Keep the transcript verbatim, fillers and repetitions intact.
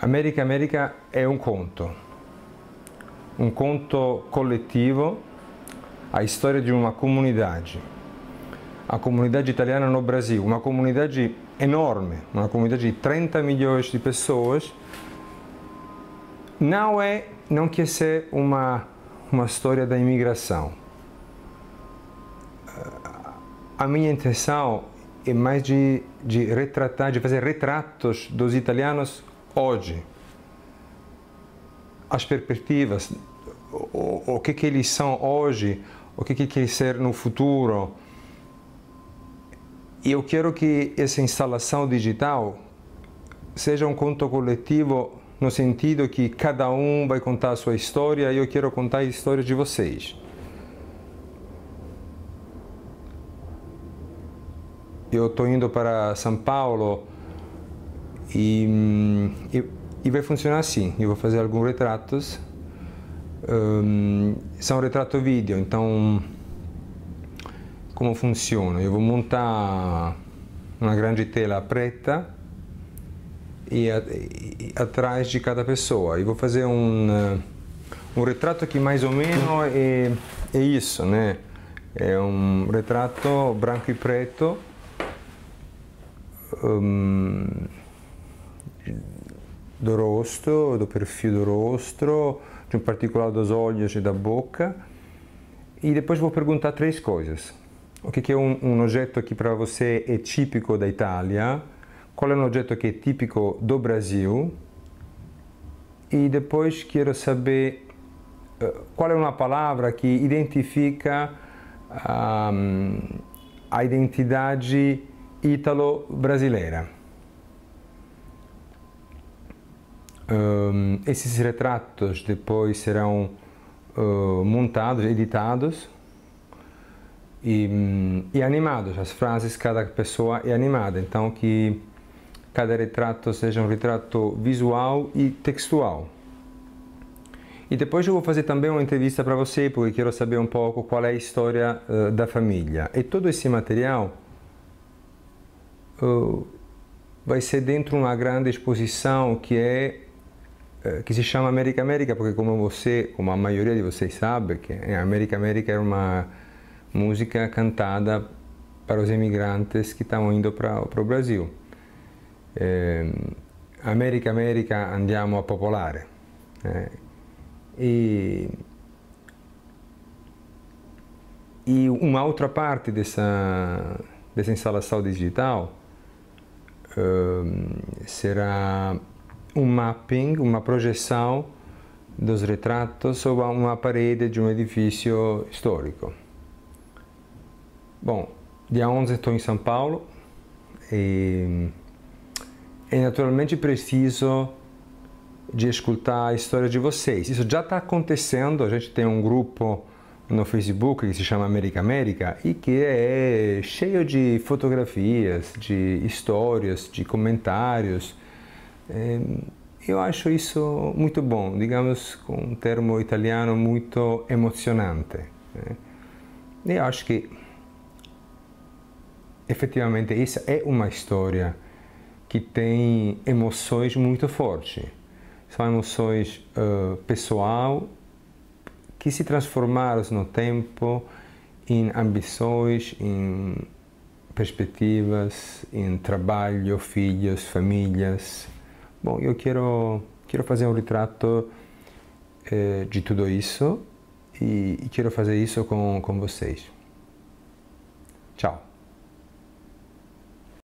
América América é um conto, um conto coletivo, a história de uma comunidade, a comunidade italiana no Brasil, uma comunidade enorme, uma comunidade de trinta milhões de pessoas. Não é, não quer ser uma, uma história da imigração. A minha intenção é mais de, de retratar, de fazer retratos dos italianos hoje. As perspectivas, o, o que, que eles são hoje, o que, que querem ser no futuro. E eu quero que essa instalação digital seja um conto coletivo no sentido que cada um vai contar a sua história e eu quero contar a história de vocês. Eu estou indo para São Paulo e, e, e vai funcionar assim. Eu vou fazer alguns retratos. Um, são retrato vídeo, então como funciona? Eu vou montar uma grande tela preta e, e atrás de cada pessoa. Eu vou fazer um, um retrato que mais ou menos é, é isso, né? É um retrato branco e preto. Um, do rosto, do perfil do rosto, de um particular dos olhos e da boca. E depois vou perguntar três coisas. O que, que é um, um objeto que para você é típico da Itália? Qual é um objeto que é típico do Brasil? E depois quero saber uh, qual é uma palavra que identifica um, a identidade ítalo-brasileira. Um, esses retratos depois serão uh, montados, editados e, um, e animados. As frases, cada pessoa é animada, então que cada retrato seja um retrato visual e textual. E depois eu vou fazer também uma entrevista para você, porque quero saber um pouco qual é a história uh, da família. E todo esse material Uh, vai ser dentro de uma grande exposição que é uh, que se chama América América, porque como você, como a maioria de vocês sabe, que América América é uma música cantada para os imigrantes que estão indo para o Brasil. Eh, América América andiamo a popolare. Eh, e, e uma outra parte dessa dessa instalação digital Uh, será um mapping, uma projeção dos retratos sobre uma parede de um edifício histórico. Bom, dia onze estou em São Paulo e, e naturalmente preciso de escutar a história de vocês. Isso já está acontecendo, a gente tem um grupo no Facebook que se chama América América e que é cheio de fotografias, de histórias, de comentários. Eu acho isso muito bom, digamos com um termo italiano muito emocionante. Eu acho que efetivamente essa é uma história que tem emoções muito fortes. São emoções uh, pessoal, que se transformaram no tempo em ambições, em perspectivas, em trabalho, filhos, famílias. Bom, eu quero, quero fazer um retrato eh, de tudo isso e, e quero fazer isso com, com vocês. Tchau.